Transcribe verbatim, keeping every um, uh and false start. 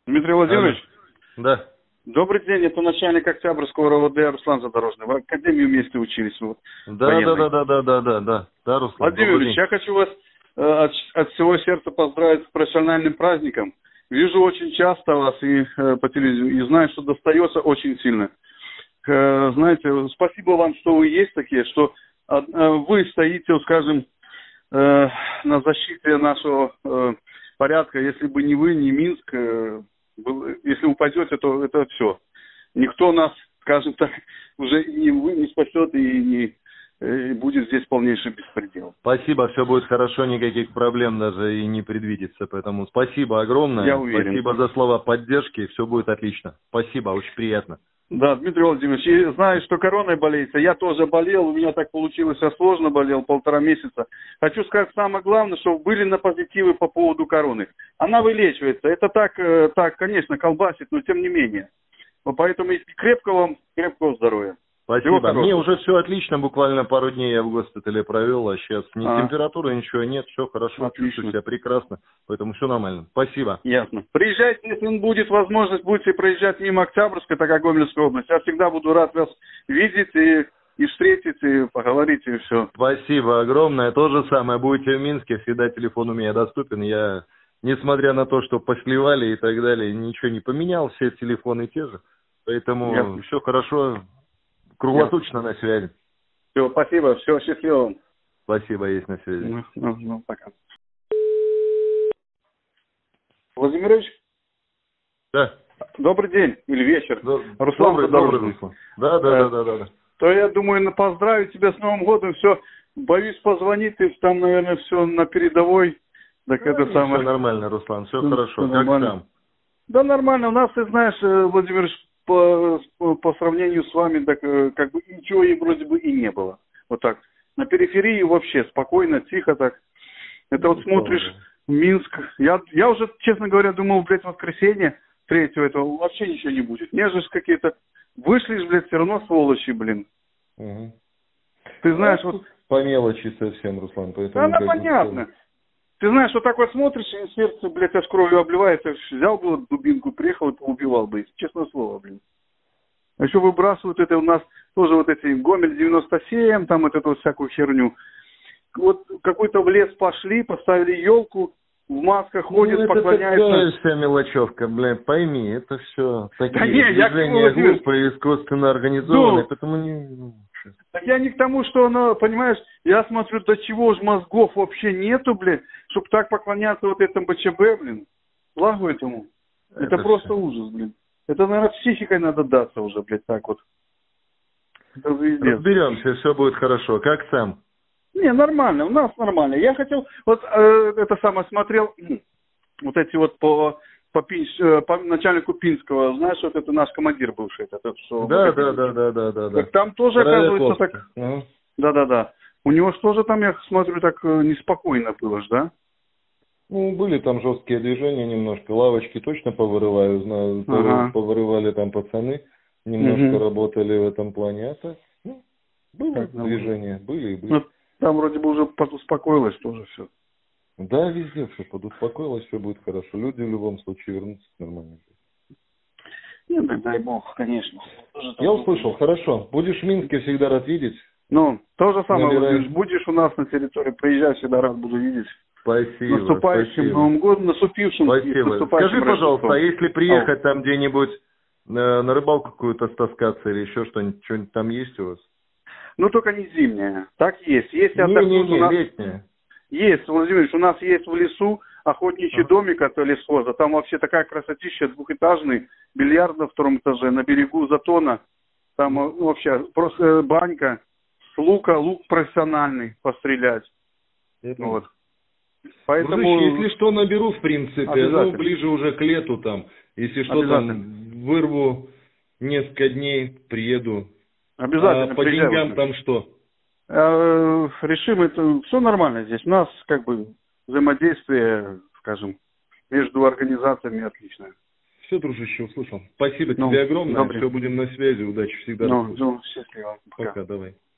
Дмитрий Владимирович? Да. Добрый день, это начальник Октябрьского РОВД Руслан Задорожный. В академии вместе учились. Вот, да, да, да, да, да, да, да, да, да, Руслан. Владимир Ильич, я хочу вас э, от, от всего сердца поздравить с профессиональным праздником. Вижу очень часто вас и э, по телевизору, и знаю, что достается очень сильно. Э, знаете, спасибо вам, что вы есть такие, что э, вы стоите, скажем, э, на защите нашего э, порядка. Если бы не вы, не Минск, э, был, если упадете, то это все. Никто нас, скажем так, уже не, вы, не спасет и не и будет здесь полнейший беспредел. Спасибо, все будет хорошо, никаких проблем даже и не предвидится. Поэтому спасибо огромное. Я уверен. Спасибо за слова поддержки, все будет отлично. Спасибо, очень приятно. Да, Дмитрий Владимирович, я знаю, что короной болеете. Я тоже болел, у меня так получилось, я сложно болел, полтора месяца. Хочу сказать самое главное, что были на позитивы по поводу короны. Она вылечивается. Это так, так, конечно, колбасит, но тем не менее. Поэтому крепкого вам, крепкого здоровья. Спасибо. Мне уже все отлично, буквально пару дней я в госпитале провел, а сейчас ни а. температуры, ничего нет, все хорошо, отлично. Чувствую себя прекрасно, поэтому все нормально. Спасибо. Ясно. Приезжайте, если будет возможность, будете проезжать мимо Октябрьской, так как Гомельской области. Я всегда буду рад вас видеть и, и встретить, и поговорить, и все. Спасибо огромное. То же самое, будете в Минске, всегда телефон у меня доступен. Я, несмотря на то, что посливали и так далее, ничего не поменял, все телефоны те же. Поэтому Ясно. Все хорошо. Круглосуточно на связи. Все, спасибо, все, счастливо. Спасибо, есть на связи. Ну, ну, ну, пока. Владимирович? Да. Добрый день или вечер. До... Руслан добрый, добрый, Руслан. Да, да, да, да, да, да. То я думаю, поздравить тебя с Новым годом, все. Боюсь позвонить, ты там, наверное, все на передовой. Так да, это самое. Все нормально, Руслан, все да, хорошо. Все как нормально. там? Да, нормально. У нас, ты знаешь, Владимирович, По, по сравнению с вами, так как бы ничего и вроде бы и не было. Вот так. На периферии вообще спокойно, тихо так. Это ну, вот смотришь в Минск. Я, я уже, честно говоря, думал, блядь, воскресенье третьего этого вообще ничего не будет. Не же какие-то... Вышли, блядь, все равно сволочи, блин. Угу. Ты знаешь, ну, вот... По мелочи совсем, Руслан. Поэтому она понятно. Бы... Ты знаешь, вот так вот смотришь, и сердце, блядь, аж кровью обливается. Взял бы дубинку, приехал и убивал бы. Честное слово, блин. А еще выбрасывают это у нас тоже вот эти Гомель девяносто семь, там вот эту вот всякую херню. Вот какой-то в лес пошли, поставили елку, в масках ходят, ну, поклоняются. Это такая вся мелочевка, блин, пойми, это все такие да не, движения я глупые, искусственно организованные, ну, поэтому не... Так я не к тому, что оно, понимаешь, я смотрю, до чего ж мозгов вообще нету, блин, чтобы так поклоняться вот этому БЧБ, блин. Благо этому. Это, это просто все. Ужас, блин. Это, наверное, психикой надо даться уже, блядь, так вот. Это разберемся, все будет хорошо. Как сам? Не, нормально, у нас нормально. Я хотел, вот э, это самое смотрел, вот эти вот по, по, Пинч, по начальнику Пинского, знаешь, вот это наш командир бывший. Этот, что, да, вот да, да, да, да, да, да. Так там тоже, оказывается, так... Угу. Да-да-да. У него же тоже там, я смотрю, так неспокойно было же, да? Ну, были там жесткие движения немножко. Лавочки точно повырываю, знаю, ага. повырывали там пацаны. Немножко угу. работали в этом плане. А так, ну, было как движения, были и были. Ну, там вроде бы уже подуспокоилось тоже все. Да, везде все подуспокоилось, все будет хорошо. Люди в любом случае вернутся к нормальной жизни. Нет, так дай бог, конечно. Я услышал, хорошо. Будешь в Минске, всегда рад видеть. Ну, то же самое, Набираешь... будешь у нас на территории, приезжай, всегда рад буду видеть. Спасибо. Наступающим спасибо. Новым годом, наступившим. Спасибо. Наступающим Скажи, пожалуйста, а если приехать Ау. там где-нибудь на, на рыбалку какую-то стаскаться или еще что-нибудь, что-нибудь там есть у вас? Ну, только не зимняя. Так есть. Есть не, не, не, нас... летняя. Есть, Владимир Ильич, у нас есть в лесу охотничий ага. домик от лесхоза. Там вообще такая красотища, двухэтажный, бильярд на втором этаже, на берегу затона. Там ну, вообще просто банька, с лука, лук профессиональный, пострелять. Это... Вот. Поэтому... Дружище, если что, наберу, в принципе, ну, ближе уже к лету там. Если что, там вырву несколько дней, приеду. Обязательно. А по деньгам там что? А, решим, это все нормально здесь. У нас как бы взаимодействие, скажем, между организациями отличное. Все, дружище, услышал. Спасибо ну, тебе огромное. Добрый. Все, будем на связи. Удачи всегда. Ну, ну, счастливо. Пока, Пока давай.